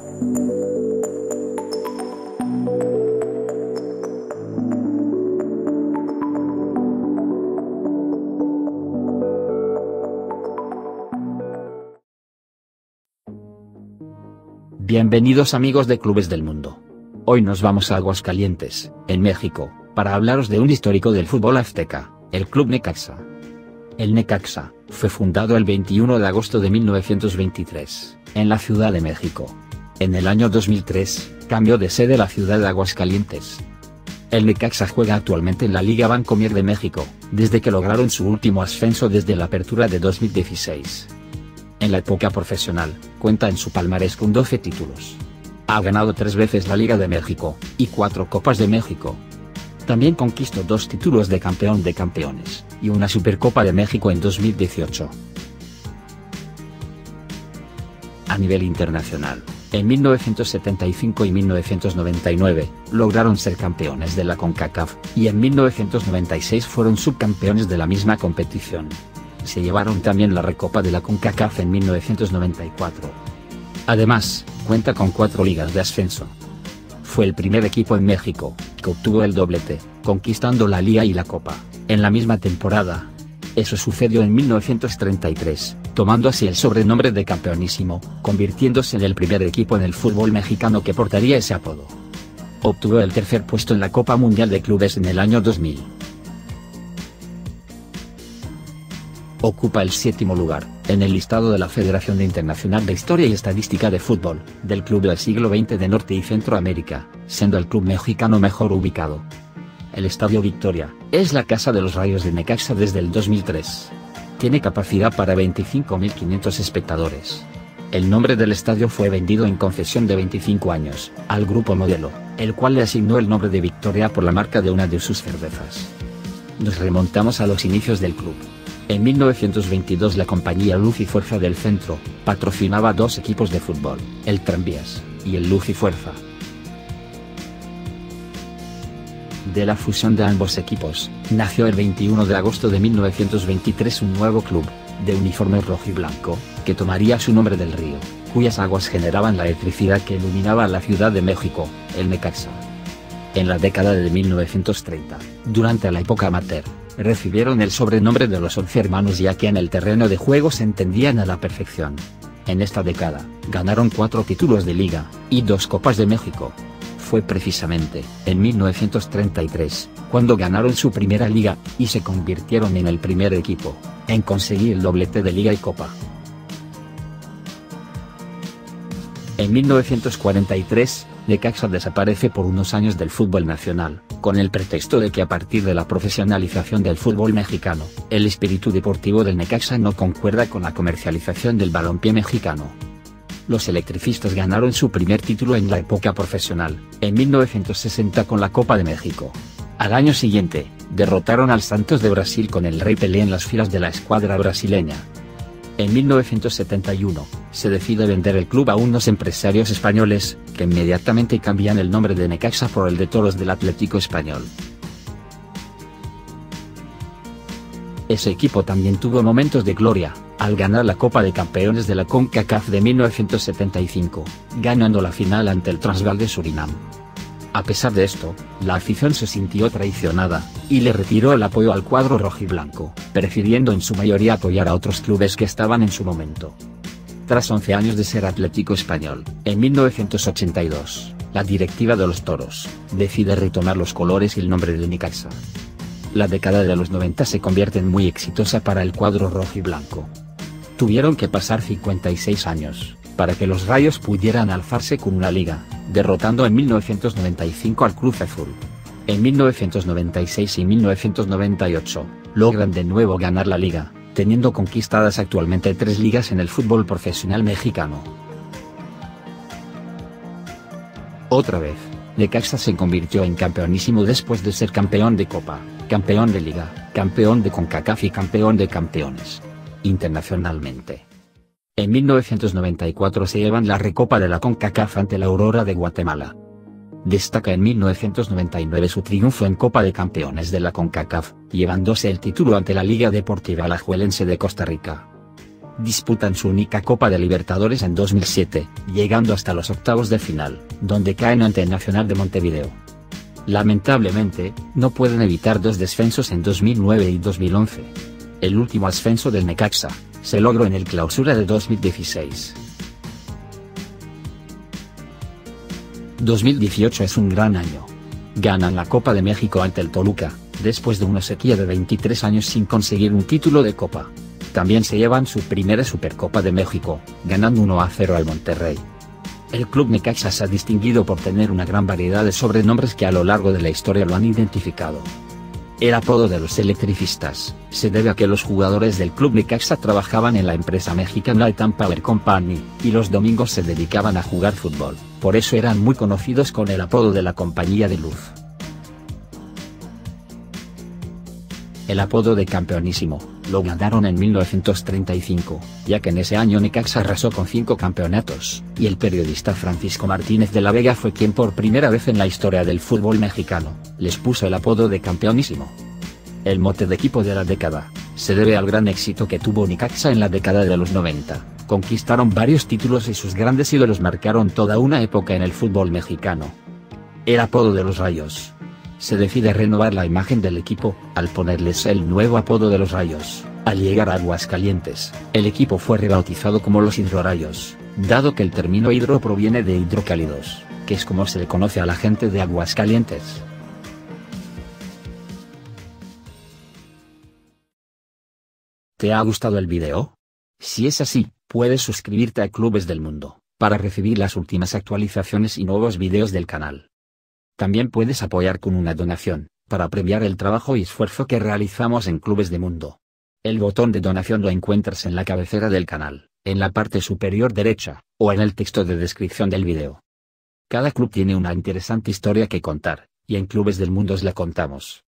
Bienvenidos amigos de Clubes del Mundo. Hoy nos vamos a Aguascalientes, en México, para hablaros de un histórico del fútbol azteca, el Club Necaxa. El Necaxa fue fundado el 21 de agosto de 1923, en la Ciudad de México. En el año 2003, cambió de sede la ciudad de Aguascalientes. El Necaxa juega actualmente en la Liga Bancomer de México, desde que lograron su último ascenso desde la apertura de 2016. En la época profesional, cuenta en su palmarés con 12 títulos. Ha ganado 3 veces la Liga de México, y 4 Copas de México. También conquistó 2 títulos de campeón de campeones, y una Supercopa de México en 2018. A nivel internacional, en 1975 y 1999, lograron ser campeones de la CONCACAF, y en 1996 fueron subcampeones de la misma competición. Se llevaron también la Recopa de la CONCACAF en 1994. Además, cuenta con 4 ligas de ascenso. Fue el primer equipo en México que obtuvo el doblete, conquistando la Liga y la Copa, en la misma temporada. Eso sucedió en 1933, tomando así el sobrenombre de campeonísimo, convirtiéndose en el primer equipo en el fútbol mexicano que portaría ese apodo. Obtuvo el tercer puesto en la Copa Mundial de Clubes en el año 2000. Ocupa el 7º lugar, en el listado de la Federación Internacional de Historia y Estadística de Fútbol, del Club del siglo XX de Norte y Centroamérica, siendo el club mexicano mejor ubicado. El Estadio Victoria, es la casa de los Rayos de Necaxa desde el 2003. Tiene capacidad para 25.500 espectadores. El nombre del estadio fue vendido en concesión de 25 años, al Grupo Modelo, el cual le asignó el nombre de Victoria por la marca de una de sus cervezas. Nos remontamos a los inicios del club. En 1922 la compañía Luz y Fuerza del Centro patrocinaba 2 equipos de fútbol, el Tranvías y el Luz y Fuerza. De la fusión de ambos equipos, nació el 21 de agosto de 1923 un nuevo club, de uniforme rojo y blanco, que tomaría su nombre del río, cuyas aguas generaban la electricidad que iluminaba la Ciudad de México, el Necaxa. En la década de 1930, durante la época amateur, recibieron el sobrenombre de los 11 hermanos ya que en el terreno de juego se entendían a la perfección. En esta década, ganaron 4 títulos de liga, y 2 Copas de México. Fue precisamente, en 1933, cuando ganaron su primera liga, y se convirtieron en el primer equipo en conseguir el doblete de liga y copa. En 1943, Necaxa desaparece por unos años del fútbol nacional, con el pretexto de que a partir de la profesionalización del fútbol mexicano, el espíritu deportivo del Necaxa no concuerda con la comercialización del balompié mexicano. Los electricistas ganaron su primer título en la época profesional, en 1960 con la Copa de México. Al año siguiente, derrotaron al Santos de Brasil con el Rey Pelé en las filas de la escuadra brasileña. En 1971, se decide vender el club a unos empresarios españoles, que inmediatamente cambian el nombre de Necaxa por el de Toros del Atlético Español. Ese equipo también tuvo momentos de gloria, al ganar la Copa de Campeones de la CONCACAF de 1975, ganando la final ante el Transvaal de Surinam. A pesar de esto, la afición se sintió traicionada, y le retiró el apoyo al cuadro rojiblanco, prefiriendo en su mayoría apoyar a otros clubes que estaban en su momento. Tras 11 años de ser Atlético Español, en 1982, la directiva de los Toros decide retomar los colores y el nombre de Necaxa. La década de los 90 se convierte en muy exitosa para el cuadro rojiblanco. Tuvieron que pasar 56 años para que los Rayos pudieran alzarse con una liga, derrotando en 1995 al Cruz Azul. En 1996 y 1998, logran de nuevo ganar la liga, teniendo conquistadas actualmente 3 ligas en el fútbol profesional mexicano. Otra vez, Necaxa se convirtió en campeonísimo después de ser campeón de Copa, campeón de Liga, campeón de CONCACAF y campeón de campeones. Internacionalmente. En 1994 se llevan la Recopa de la CONCACAF ante la Aurora de Guatemala. Destaca en 1999 su triunfo en Copa de Campeones de la CONCACAF, llevándose el título ante la Liga Deportiva Alajuelense de Costa Rica. disputan su única Copa de Libertadores en 2007, llegando hasta los octavos de final, donde caen ante el Nacional de Montevideo. Lamentablemente, no pueden evitar dos descensos en 2009 y 2011. El último ascenso del Necaxa se logró en el Clausura de 2016. 2018 es un gran año. Ganan la Copa de México ante el Toluca, después de una sequía de 23 años sin conseguir un título de Copa. También se llevan su primera Supercopa de México, ganando 1-0 al Monterrey. El club Necaxa se ha distinguido por tener una gran variedad de sobrenombres que a lo largo de la historia lo han identificado. El apodo de los electricistas se debe a que los jugadores del club Necaxa trabajaban en la empresa mexicana Titan Power Company, y los domingos se dedicaban a jugar fútbol, por eso eran muy conocidos con el apodo de la compañía de luz. El apodo de campeonísimo lo ganaron en 1935, ya que en ese año Necaxa arrasó con 5 campeonatos, y el periodista Francisco Martínez de la Vega fue quien por primera vez en la historia del fútbol mexicano les puso el apodo de campeonísimo. El mote de equipo de la década se debe al gran éxito que tuvo Necaxa en la década de los 90, conquistaron varios títulos y sus grandes ídolos marcaron toda una época en el fútbol mexicano. El apodo de los Rayos. Se decide renovar la imagen del equipo, al ponerles el nuevo apodo de los Rayos. Al llegar a Aguascalientes, el equipo fue rebautizado como los Hidrorayos, dado que el término hidro proviene de hidrocálidos, que es como se le conoce a la gente de Aguascalientes. ¿Te ha gustado el video? Si es así, puedes suscribirte a Clubes del Mundo, para recibir las últimas actualizaciones y nuevos videos del canal. También puedes apoyar con una donación, para premiar el trabajo y esfuerzo que realizamos en Clubes del Mundo. El botón de donación lo encuentras en la cabecera del canal, en la parte superior derecha, o en el texto de descripción del video. Cada club tiene una interesante historia que contar, y en Clubes del Mundo os la contamos.